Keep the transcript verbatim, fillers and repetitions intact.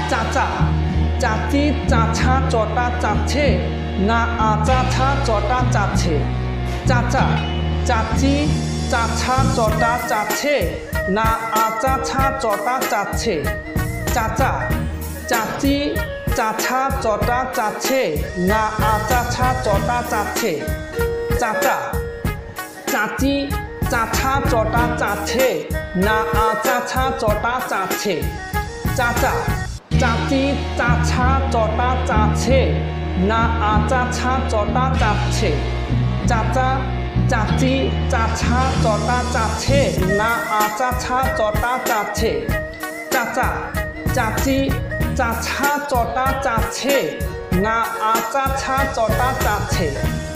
চাচা চাচি চাচা চটা চাচ্ছে না আচাছা চটা চাচ্ছে চাচা চাচি চাচা চটা চাচ্ছে না আচাছা চটা চাচ্ছে চাচা চাচি চাচা চটা চাচ্ছে না আচাছা চটা চাচ্ছে চাচা চাচি চাচা চটা চাচ্ছে না আচাছা চটা চাচ্ছে চাচা চাচি চাচা চটা চাচ্ছে না আচাছা চটা চাচ্ছে চাচা চাচি চাচা চটা চাচ্ছে না আচাছা চটা চাচ্ছে চাচা চাচি চাচা চটা চাচ্ছে না আচাছা চটা চাচ্ছে